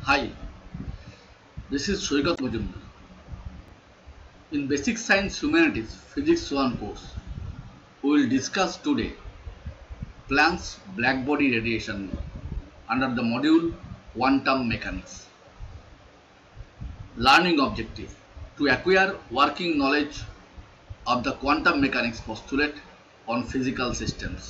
Hi, this is Shoikat Majumdar. In Basic Science Humanities Physics 1 course, we will discuss today Planck's blackbody radiation law under the module Quantum Mechanics. Learning objective: to acquire working knowledge of the quantum mechanics postulate on physical systems.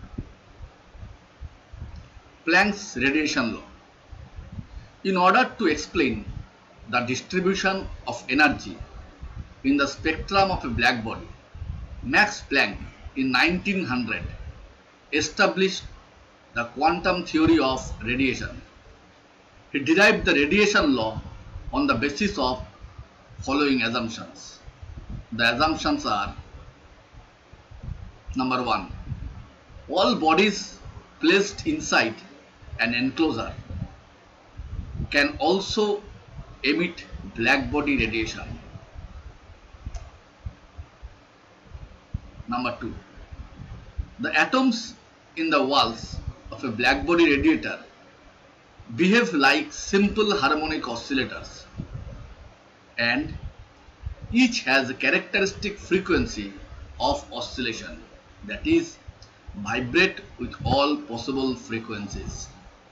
Planck's radiation law. In order to explain the distribution of energy in the spectrum of a black body, Max Planck in 1900 established the quantum theory of radiation. He derived the radiation law on the basis of following assumptions. The assumptions are: number 1, all bodies placed inside an enclosure can also emit blackbody radiation. Number 2, the atoms in the walls of a blackbody radiator behave like simple harmonic oscillators, and each has a characteristic frequency of oscillation, that is, vibrate with all possible frequencies.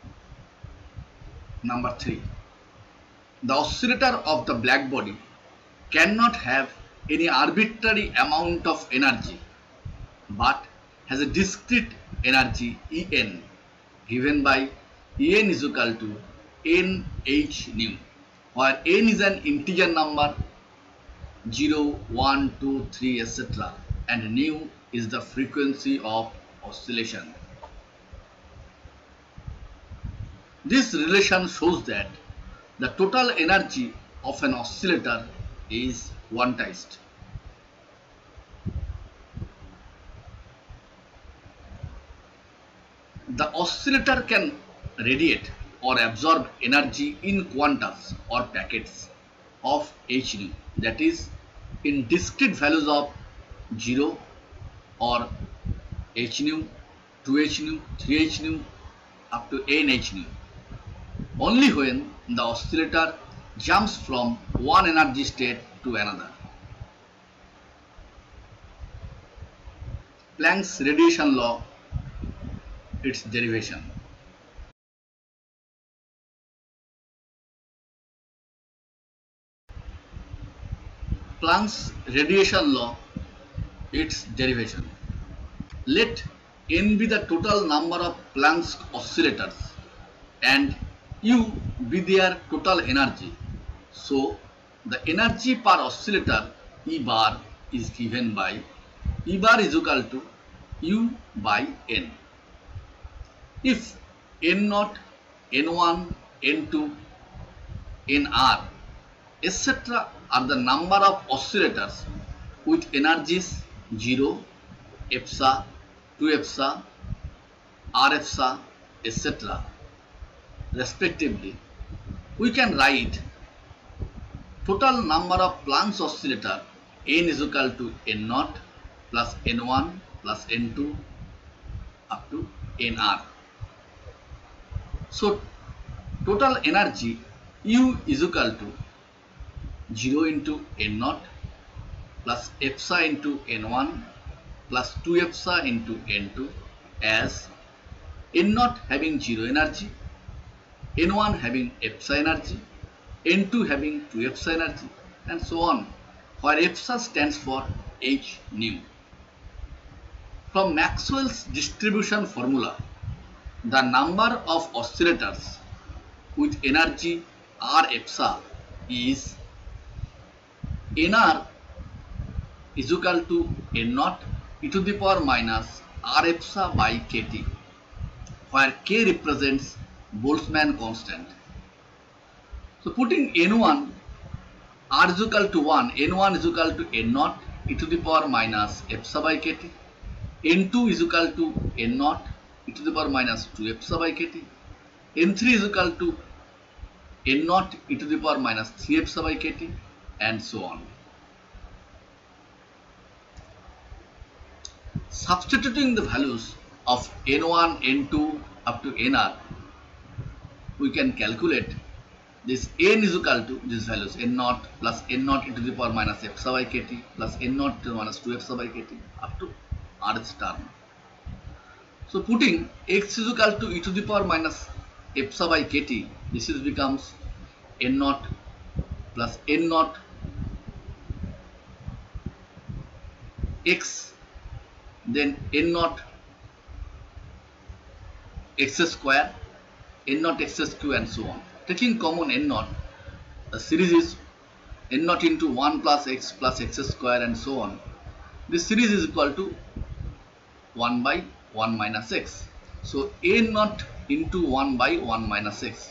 Number 3, the oscillator of the blackbody cannot have any arbitrary amount of energy but has a discrete energy En given by En is equal to nh nu, where n is an integer number 0, 1, 2, 3, etc. and nu is the frequency of oscillation. This relation shows that the total energy of an oscillator is quantized. The oscillator can radiate or absorb energy in quantas or packets of h nu, that is, in discrete values of 0 or h nu, 2h nu, 3h nu up to nh nu, only when the oscillator jumps from one energy state to another. Planck's radiation law, its derivation. Planck's radiation law, its derivation. Let n be the total number of Planck's oscillators and U be their total energy. So, the energy per oscillator E bar is given by E bar is equal to U by N. If N0, N1, N2, Nr, etc. are the number of oscillators with energies 0, epsa, 2 epsa, r epsa, etc. respectively, we can write total number of Planck's oscillator n is equal to n0 plus n1 plus n2 up to nr. So, total energy U is equal to 0 into n0 plus epsa into n1 plus 2 epsa into n2, as n0 having 0 energy, n1 having epsa energy, n2 having 2 epsa energy, and so on, where epsa stands for h nu. From Maxwell's distribution formula, the number of oscillators with energy r epsa is nr is equal to n0 e to the power minus r epsa by kt, where k represents Boltzmann constant. So, putting n1 r is equal to 1, n1 is equal to n0 e to the power minus epsa by kt, n2 is equal to n0 e to the power minus 2 epsa by kt, n3 is equal to n0 e to the power minus 3 epsa by kt, and so on. Substituting the values of n1, n2 up to nr, we can calculate this n is equal to these values n naught plus n naught e to the power minus f sub I kt plus n naught to the minus 2f sub I kt up to rth term. So putting x is equal to e to the power minus f sub I kt, this is becomes n naught plus n naught x, then n naught x square, n naught x square, and so on. Taking common n naught, the series is n naught into 1 plus x square and so on. This series is equal to 1 by 1 minus x. So n naught into 1 by 1 minus x.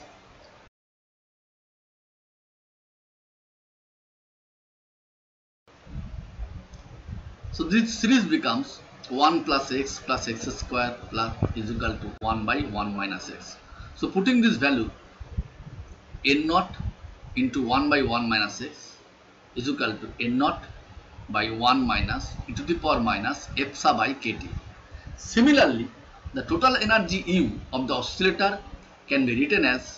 So this series becomes 1 plus x square plus is equal to 1 by 1 minus x. So putting this value n naught into 1 by 1 minus x is equal to n naught by 1 minus e to the power minus f sub I kt. Similarly, the total energy U of the oscillator can be written as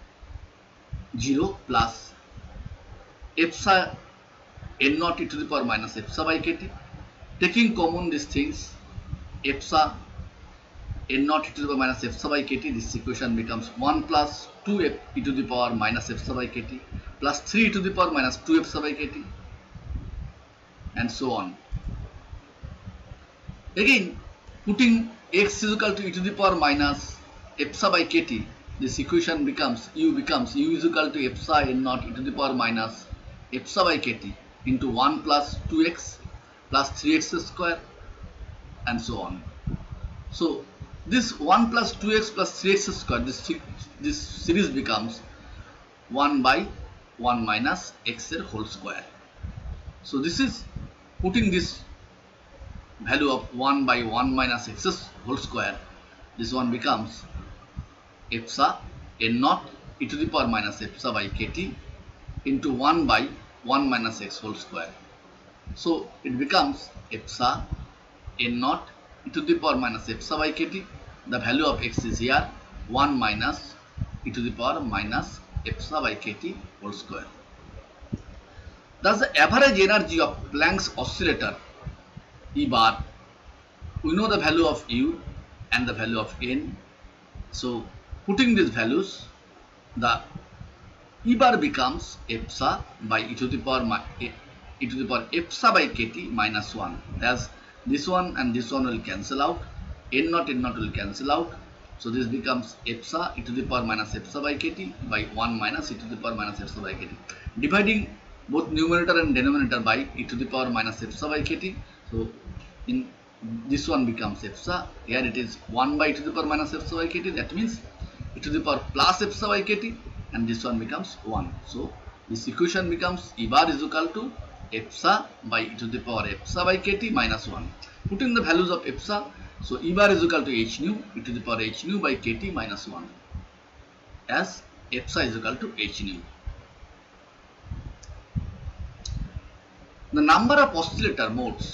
0 plus f sub n naught e to the power minus f sub I kt. Taking common these things, f sub n naught e to the power minus f sub I kt, this equation becomes 1 plus 2f e to the power minus f sub I kt plus 3 e to the power minus 2f sub I kt, and so on. Again, putting x is equal to e to the power minus f sub I kt, this equation becomes u is equal to f sub n naught e to the power minus f sub I kt into 1 plus 2x plus 3x square and so on. So this 1 plus 2x plus 3x square, this series becomes 1 by 1 minus x whole square. So this is putting this value of 1 by 1 minus x whole square, this one becomes f sub n naught e to the power minus f sub I kt into 1 by 1 minus x whole square. So it becomes f sub n naught e to the power minus f sub I kt. The value of x is here 1 minus e to the power minus f sub I kt whole square. Thus the average energy of Planck's oscillator E bar, we know the value of u and the value of n. So putting these values, the E bar becomes f sub by e to the power f sub I kt minus 1, as this one and this one will cancel out, n naught will cancel out. So this becomes f sub e to the power minus f sub I kt by 1 minus e to the power minus f sub I kt. Dividing both numerator and denominator by e to the power minus f sub I kt. So in this one becomes f sub, here it is 1 by e to the power minus f sub I kt, that means e to the power plus f sub I kt, and this one becomes 1. So this equation becomes E bar is equal to f sub by e to the power f sub I kt minus 1. Putting the values of f sub, so E bar is equal to h nu e to the power h nu by kt minus 1, as f sub is equal to h nu. The number of oscillator modes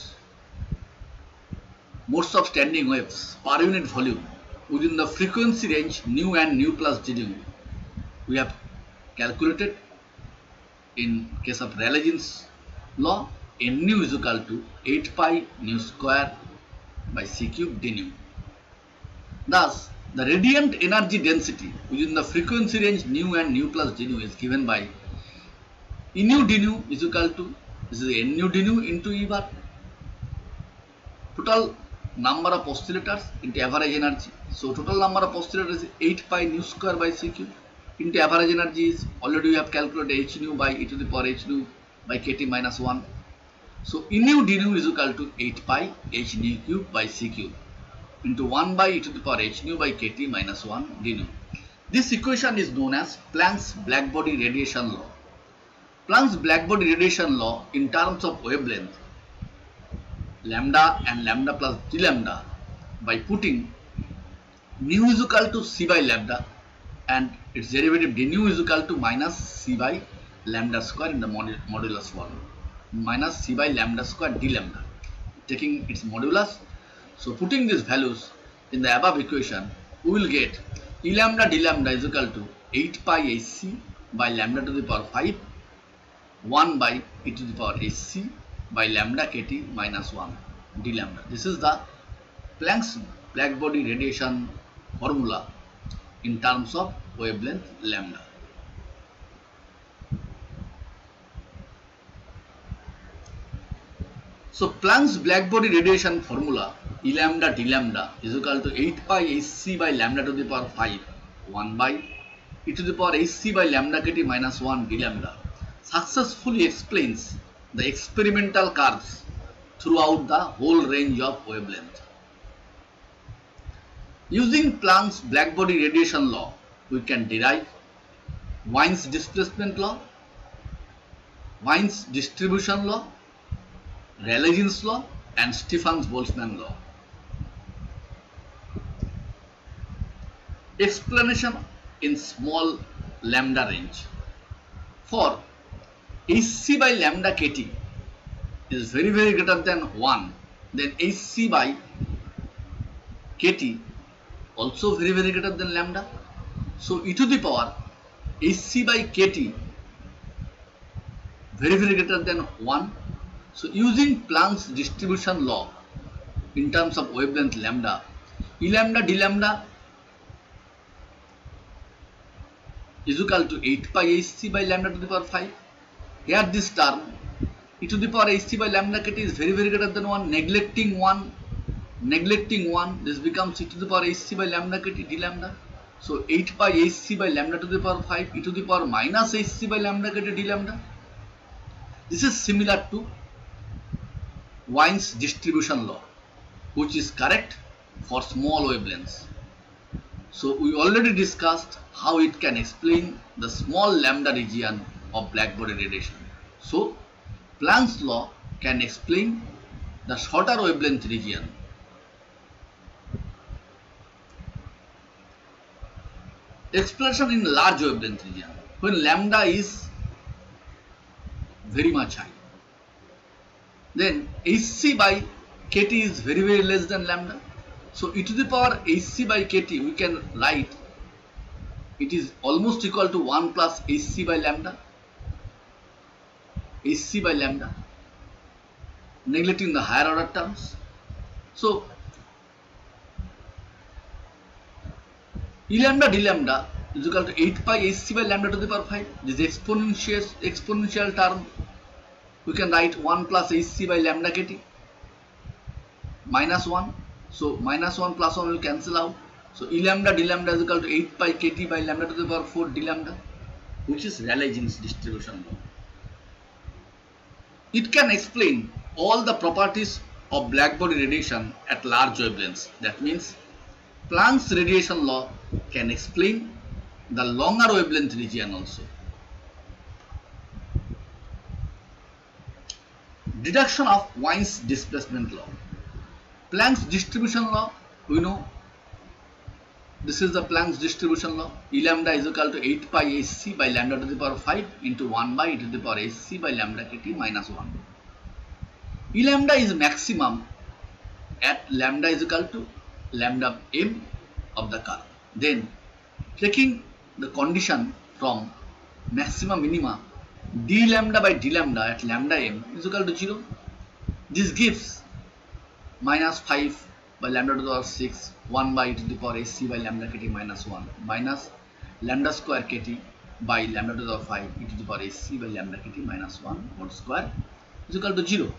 of standing waves per unit volume within the frequency range nu and nu plus d nu, we have calculated in case of Rayleigh-Jean's law. N nu is equal to 8 pi nu square by c cube d nu. Thus the radiant energy density within the frequency range nu and nu plus d nu is given by E nu d nu is equal to, this is N nu d nu into E bar, total number of oscillators into average energy. So total number of oscillators is 8 pi nu square by c cube into average energy is, already we have calculated h nu by e to the power h nu by kt minus 1. So E nu d nu is equal to 8 pi h nu cube by c cube into 1 by e to the power h nu by kt minus 1 d nu. This equation is known as Planck's blackbody radiation law. Planck's blackbody radiation law in terms of wavelength lambda and lambda plus d lambda, by putting nu is equal to c by lambda and its derivative d nu is equal to minus c by lambda square in the modulus form, minus c by lambda square d lambda, taking its modulus. So putting these values in the above equation, we will get E lambda d lambda is equal to 8 pi hc by lambda to the power 5, 1 by e to the power hc by lambda kt minus 1 d lambda. This is the Planck's blackbody radiation formula in terms of wavelength lambda. So Planck's blackbody radiation formula E lambda d lambda is equal to 8 pi hc by lambda to the power 5, 1 by e to the power hc by lambda kt minus 1 d lambda successfully explains the experimental curves throughout the whole range of wavelength. Using Planck's blackbody radiation law, we can derive Wien's displacement law, Wien's distribution law, Rayleigh-Jeans law and Stefan-Boltzmann law. Explanation in small lambda range. For hc by lambda kt is very greater than 1, then hc by kt also very greater than lambda. So e to the power hc by kt very greater than 1. So using Planck's distribution law in terms of wavelength lambda, E lambda d lambda is equal to 8 pi hc by lambda to the power 5. Here this term e to the power hc by lambda kt is very greater than 1, neglecting 1, this becomes e to the power hc by lambda kt d lambda. So 8 pi hc by lambda to the power 5 e to the power minus hc by lambda kt d lambda. This is similar to Wien's distribution law, which is correct for small wavelengths. So we already discussed how it can explain the small lambda region of blackbody radiation. So Planck's law can explain the shorter wavelength region. Explanation in large wavelength region, when lambda is very much high, then hc by kt is very less than lambda. So e to the power hc by kt, we can write it is almost equal to 1 plus hc by lambda, neglecting the higher order terms. So E lambda d lambda is equal to 8 pi hc by lambda to the power 5. This exponential term we can write 1 plus hc by lambda kt minus 1. So minus 1 plus 1 will cancel out. So E lambda d lambda is equal to 8 pi kt by lambda to the power 4 d lambda, which is Rayleigh-Jeans distribution law. It can explain all the properties of blackbody radiation at large wavelengths. That means Planck's radiation law can explain the longer wavelength region also. Deduction of Wien's displacement law. Planck's distribution law, we know this is the Planck's distribution law. E lambda is equal to 8 pi hc by lambda to the power 5 into 1 by e to the power hc by lambda kt minus 1. E lambda is maximum at lambda is equal to lambda m of the curve. Then taking the condition from maxima minima, d lambda by d lambda at lambda m is equal to 0. This gives minus 5 by lambda to the power 6, 1 by e to the power hc by lambda kt minus 1 minus lambda square kt by lambda to the power 5 e to the power hc by lambda kt minus 1 whole square is equal to 0.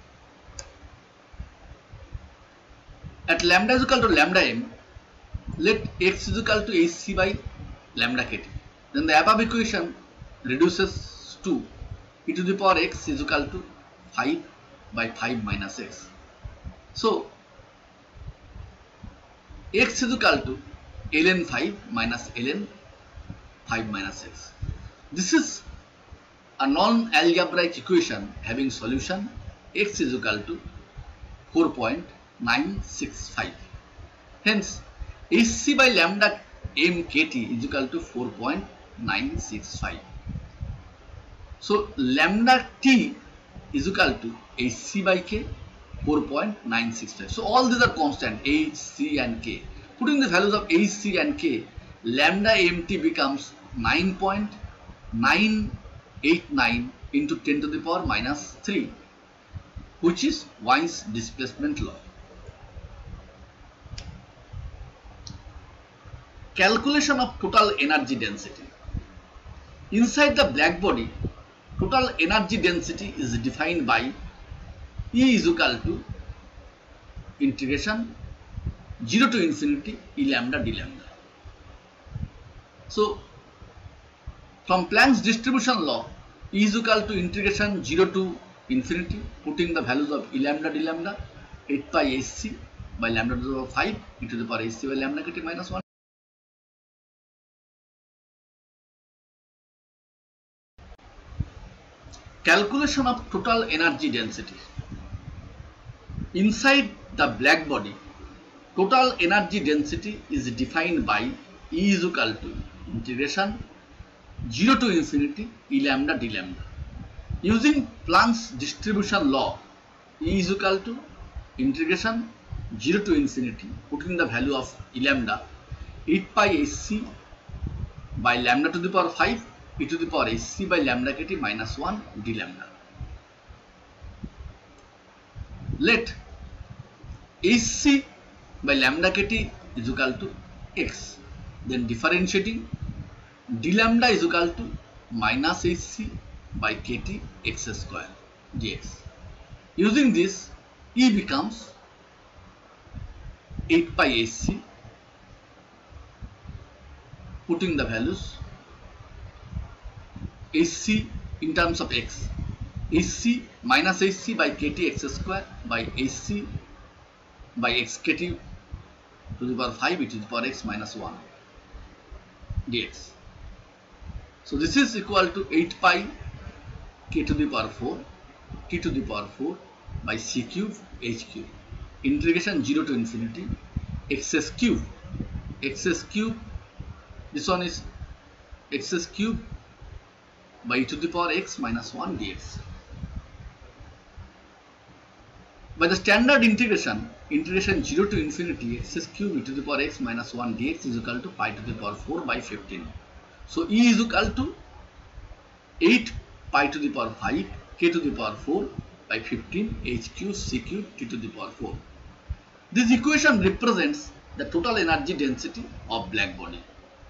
At lambda is equal to lambda m, let x is equal to hc by lambda kt. Then the above equation reduces to e to the power x is equal to 5 by 5 minus x. So x is equal to ln 5 minus ln 5 minus x. This is a non-algebraic equation having solution x is equal to 4.965. Hence hc by lambda m kt is equal to 4.965. So lambda t is equal to hc by k 4.965. So all these are constant h, c and k. Putting the values of h, c and k, lambda mt becomes 9.965 989 into 10 to the power minus 3, which is Wien's displacement law. Calculation of total energy density. Inside the black body, total energy density is defined by E is equal to integration 0 to infinity E lambda d lambda. So, from Planck's distribution law, E is equal to integration 0 to infinity, putting the values of E lambda d lambda 8 pi hc by lambda to the power 5 e to the power hc by lambda kt minus 1. Calculation of total energy density. Inside the black body, total energy density is defined by E is equal to integration 0 to infinity E lambda d lambda. Using Planck's distribution law, E is equal to integration 0 to infinity, putting the value of E lambda 8 pi hc by lambda to the power 5 e to the power hc by lambda kt minus 1 d lambda. Let hc by lambda kt is equal to x, then differentiating d lambda is equal to minus hc by kt x square dx. Using this, E becomes 8 pi hc, putting the values hc in terms of x, hc minus hc by kt x square by hc by x kt to the power 5 e to the power x minus 1 dx. So this is equal to 8 pi k to the power 4 t to the power 4 by c cube h cube, integration 0 to infinity xs cube, this one is xs cube by e to the power x minus 1 dx. By the standard integration 0 to infinity xs cube e to the power x minus 1 dx is equal to pi to the power 4 by 15. So E is equal to 8 pi to the power 5 k to the power 4 by 15 h cube c cube t to the power 4. This equation represents the total energy density of black body.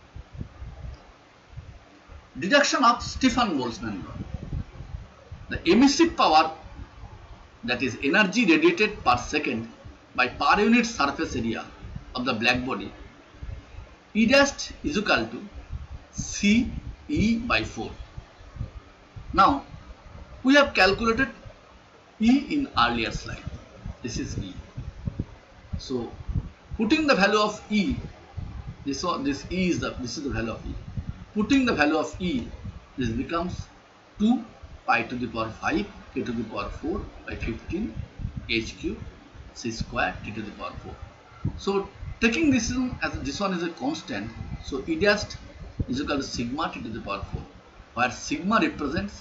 Deduction of Stefan-Boltzmann law. The emissive power, that is energy radiated per second by per unit surface area of the black body, E dash is equal to C E by 4. Now we have calculated E in earlier slide. This is E. So putting the value of E, this is the value of E. Putting the value of E, this becomes 2 pi to the power 5 k to the power 4 by 15 h cube c square t to the power 4. So taking this one is a constant, so E dash is equal to sigma t to the power 4, where sigma represents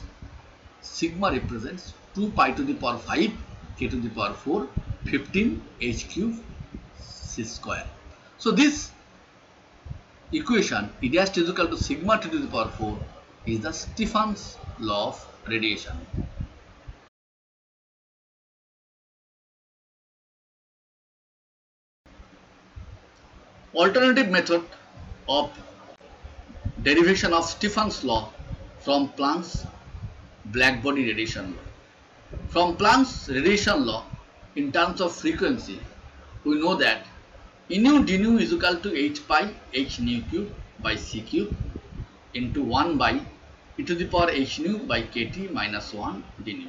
2 pi to the power 5 k to the power 4 15 h cube c square. So this equation E dash is equal to sigma t to the power 4 is the Stefan's law of radiation. Alternative method of derivation of Stefan's law from Planck's black body radiation law. From Planck's radiation law, in terms of frequency, we know that E nu d nu is equal to 8 pi h nu cube by c cube into 1 by e to the power h nu by kt minus 1 d nu.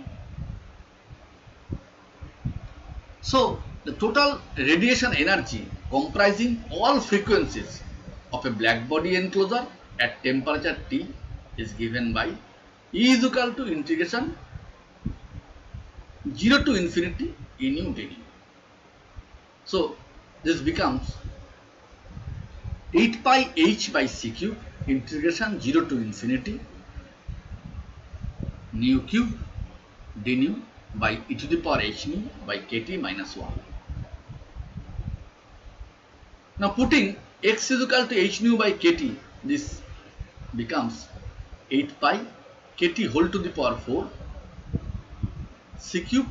So the total radiation energy comprising all frequencies of a black body enclosure at temperature T is given by E is equal to integration 0 to infinity E nu d nu. So this becomes 8 pi h by c cube integration 0 to infinity nu cube d nu by e to the power h nu by kt minus 1. Now putting x is equal to h nu by kt, this becomes 8 pi kt whole to the power 4 c cube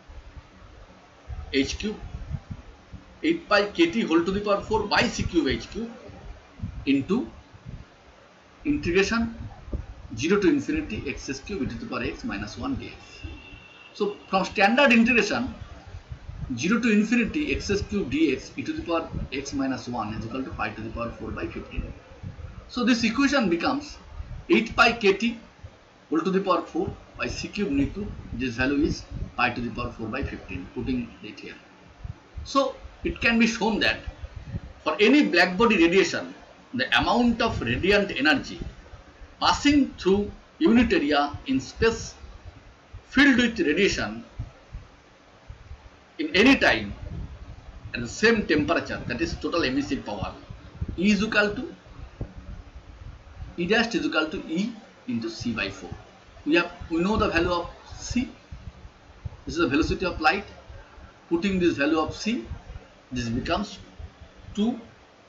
h cube, 8 pi kt whole to the power 4 by c cube h cube into integration 0 to infinity x cube e to the power x minus 1 dx. So from standard integration 0 to infinity x cube dx e to the power x minus 1 is equal to pi to the power 4 by 15. So this equation becomes 8 pi kt whole to the power 4 by c cube nu cube. This value is pi to the power 4 by 15, putting it here. So it can be shown that for any black body radiation, the amount of radiant energy passing through unit area in space filled with radiation in any time at the same temperature, that is total emissive power, E is equal to E dash is equal to E into C by 4. We know the value of C. This is the velocity of light. Putting this value of C, this becomes 2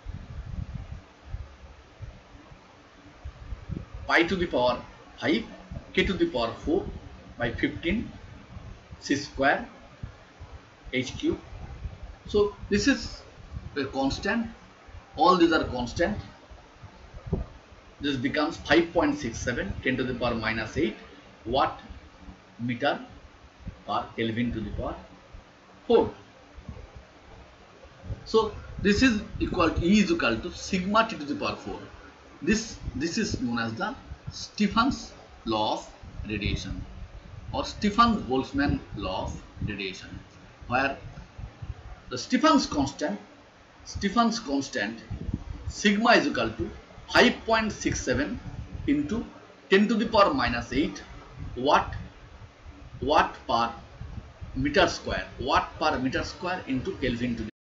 pi to the power 5 k to the power 4 by 15 c square h cube. So this is a constant. All these are constant. This becomes 5.67 10 to the power minus 8 watt meter per Kelvin to the power 4. So this is equal to E is equal to sigma T to the power 4. This is known as the Stephan's law of radiation or Stefan-Boltzmann law of radiation, where the Stephan's constant sigma is equal to 5.67 into 10 to the power minus 8 watt per meter square into Kelvin to the